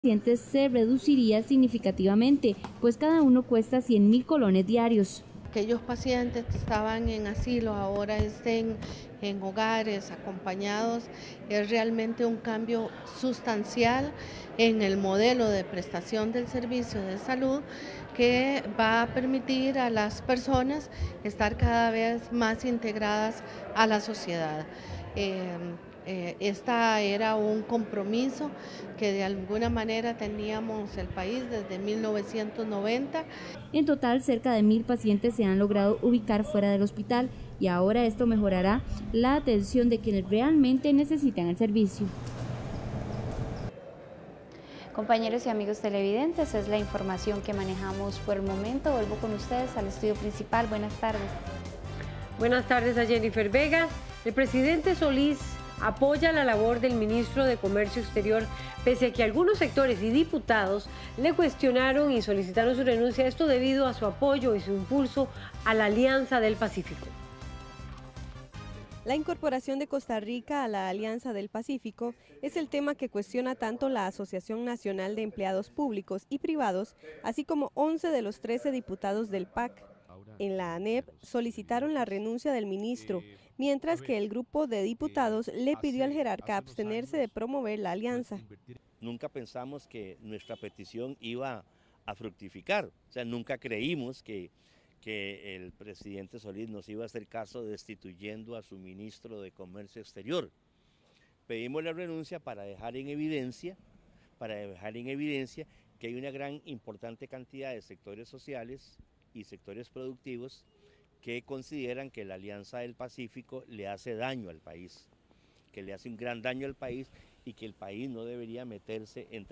pacientes se reduciría significativamente, pues cada uno cuesta 100.000 colones diarios. Aquellos pacientes que estaban en asilo ahora estén en hogares acompañados, es realmente un cambio sustancial en el modelo de prestación del servicio de salud que va a permitir a las personas estar cada vez más integradas a la sociedad. Esta era un compromiso que de alguna manera teníamos el país desde 1990. En total, cerca de 1.000 pacientes se han logrado ubicar fuera del hospital y ahora esto mejorará la atención de quienes realmente necesitan el servicio. Compañeros y amigos televidentes, es la información que manejamos por el momento. Vuelvo con ustedes al estudio principal. Buenas tardes. Buenas tardes a Jennifer Vega. El presidente Solís apoya la labor del ministro de Comercio Exterior, pese a que algunos sectores y diputados le cuestionaron y solicitaron su renuncia, esto debido a su apoyo y su impulso a la Alianza del Pacífico. La incorporación de Costa Rica a la Alianza del Pacífico es el tema que cuestiona tanto la Asociación Nacional de Empleados Públicos y Privados, así como 11 de los 13 diputados del PAC. En la ANEP solicitaron la renuncia del ministro, mientras que el grupo de diputados le pidió al jerarca abstenerse de promover la alianza. Nunca pensamos que nuestra petición iba a fructificar, o sea, nunca creímos que el presidente Solís nos iba a hacer caso destituyendo a su ministro de Comercio Exterior. Pedimos la renuncia para dejar en evidencia que hay una gran importante cantidad de sectores sociales y sectores productivos que consideran que la Alianza del Pacífico le hace daño al país, que le hace un gran daño al país y que el país no debería meterse en